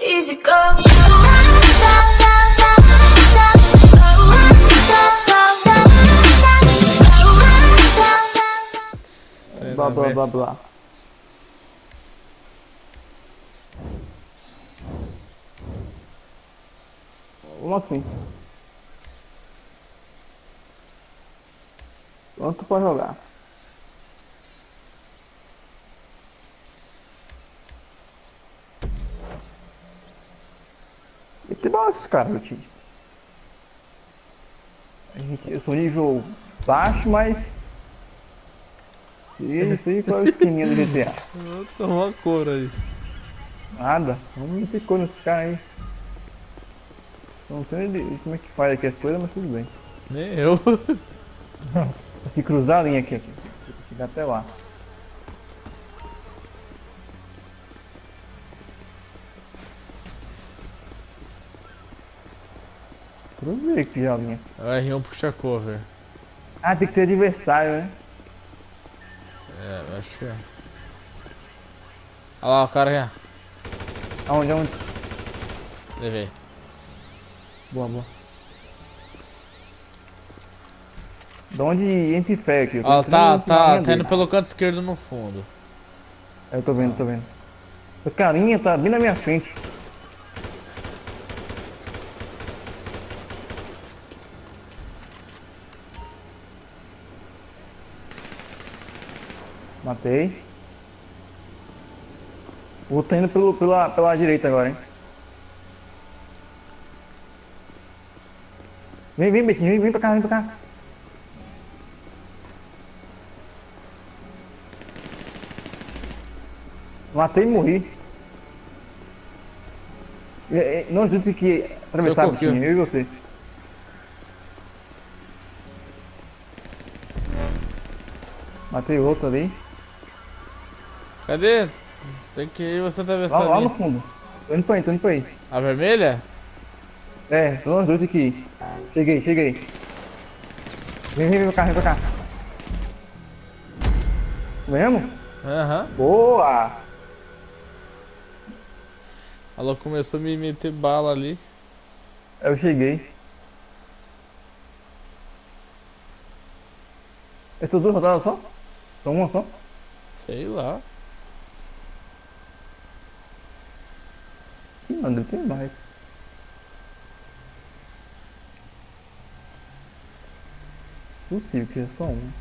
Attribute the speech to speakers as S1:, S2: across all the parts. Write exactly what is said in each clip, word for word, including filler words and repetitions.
S1: Easy go.
S2: Blá blá blá blá. Vamos assim. Quanto pra jogar? E que dá esses caras, tio? A gente, eu sou nível baixo, mas... Isso aí, qual é o esqueminha do G T A?
S3: Vou tomar uma cor aí.
S2: Nada, vamos meter cor nesses caras aí. Não sei de- como é que faz aqui as coisas, mas tudo bem.
S3: Nem eu.
S2: Se cruzar a linha aqui, aqui. Tem que chegar até lá. Cruzei aqui já a linha.
S3: O R um puxa cover.
S2: Ah, tem que ser adversário, né?
S3: É, eu acho que é. Olha lá o cara já.
S2: Aonde, aonde?
S3: Levei.
S2: Boa, boa. De onde entra fé aqui? Eu tô
S3: Ó,
S2: entrando
S3: tá,
S2: na
S3: tá,
S2: linha
S3: tá
S2: dele.
S3: indo pelo canto esquerdo no fundo.
S2: Eu tô vendo, tô vendo. O carinha tá bem na minha frente. Matei. O outro tá indo pelo, pela, pela direita agora, hein? Vem, vem, Betinho, vem, vem pra cá, vem pra cá. Matei e morri. E- e- Nós dois temos que atravessar,
S3: Seu coquinho.
S2: Betinho, eu e você. Matei o outro ali.
S3: Cadê? Tem que ir você atravessar
S2: Lá, lá
S3: ali.
S2: no fundo. Tô indo pra aí, tô indo pra aí.
S3: A vermelha?
S2: É, tô nós dois aqui. Cheguei, cheguei. Vem, vem, vem pra cá, vem pra cá. Vemos?
S3: Aham.
S2: Boa!
S3: Ela começou a me meter bala ali.
S2: Eu cheguei. Essas duas rodadas só? Só uma só?
S3: Sei lá.
S2: Ih, mano, deve ter mais. Possível que seja só uma.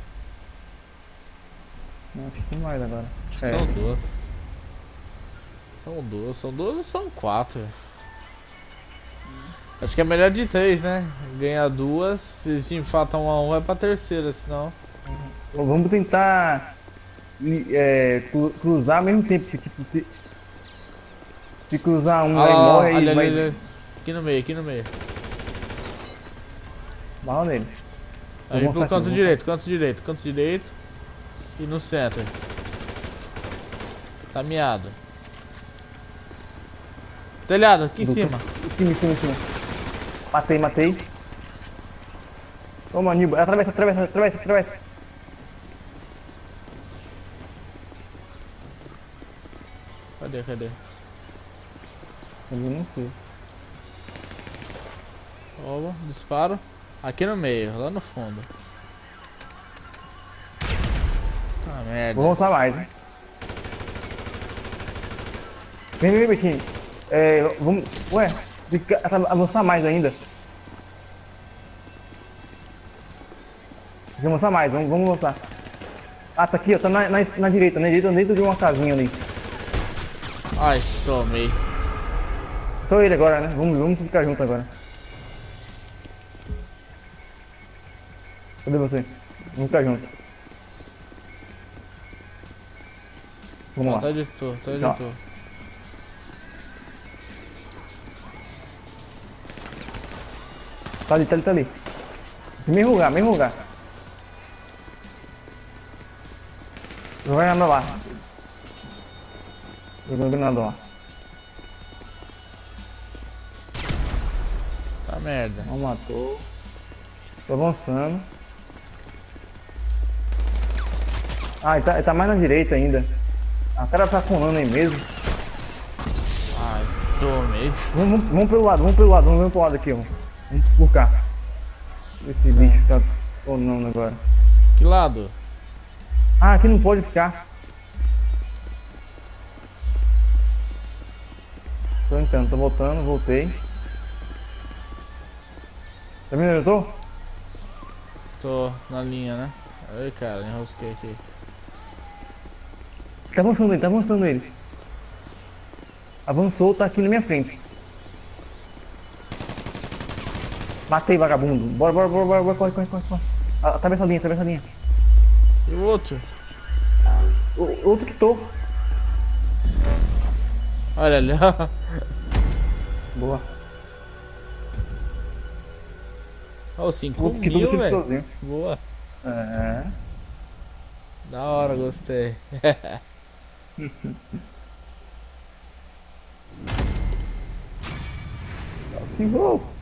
S2: Não, acho que tem mais agora.
S3: Acho que
S2: É.
S3: são duas. São duas, são duas ou são quatro? Acho que é melhor de três, né? Ganhar duas, se se empata um a um é pra terceira, senão.
S2: Então, vamos tentar li- é, cru- cruzar ao mesmo tempo, que tipo, se, se cruzar um
S3: Ah,
S2: aí
S3: lá,
S2: morre,
S3: ali,
S2: aí
S3: ali,
S2: vai
S3: ali. Aqui no meio, aqui no meio.
S2: mal nele.
S3: Aí
S2: Vou
S3: pro
S2: mostrar
S3: canto
S2: aqui, vou
S3: direito, canto direito, canto direito. E no centro. Tá miado. Telhado, aqui em
S2: Do
S3: cima.
S2: canto- Em cima, em cima, em cima. Matei, matei. Toma, Nibo. Atravessa, atravessa, atravessa, atravessa.
S3: Cadê, cadê?
S2: Eu não sei.
S3: Opa, disparo. Aqui no meio, lá no fundo. Ah, merda.
S2: Vou avançar mais, né? Vem, vem, vem, Betinho. É, vamos... Ué, tem que avançar mais ainda. Tem que avançar mais, vamos, vamos avançar. Ah, tá aqui, ó, tá na, na, na direita, na direita, dentro de uma casinha ali.
S3: Ai, tomei.
S2: Só ele agora, né? Vamos, vamos ficar junto agora. Cadê você? Vamos ficar junto. Vamos lá.
S3: Tá de tu, tá de
S2: Não.
S3: tu.
S2: Tá ali, tá ali, tá ali. Mesmo lugar, mesmo lugar. Joga nada lá. Jogando granada lá.
S3: Tá merda.
S2: Não matou. Tô avançando. Ah, ele tá, ele tá mais na direita ainda. Ah, o cara tá colando aí mesmo.
S3: Ai. Tomei.
S2: Vamos, vamos, vamos pelo lado, vamos pelo lado, vamos ver pro lado aqui, ó. Vamos por cá. Esse bicho tá tornando agora.
S3: Que lado?
S2: Ah, aqui não pode ficar. Tô entrando, tô voltando, voltei. Tá vendo onde eu tô?
S3: Tô na linha, né? Ai, cara, enrosquei aqui.
S2: Tá avançando ele, tá avançando ele. Avançou, tá aqui na minha frente. Matei, vagabundo. Bora, bora, bora, bora, bora, corre, corre, corre, corre. Ah, atravessa a linha, atravessa a linha.
S3: E o outro?
S2: O, outro que tô.
S3: Olha ali, ó.
S2: Boa.
S3: Ó,
S2: O
S3: cinco
S2: outro que tô
S3: mil,
S2: deixa ele
S3: velho.
S2: sozinho.
S3: Boa.
S2: É.
S3: Da hora, gostei.
S2: Que gol.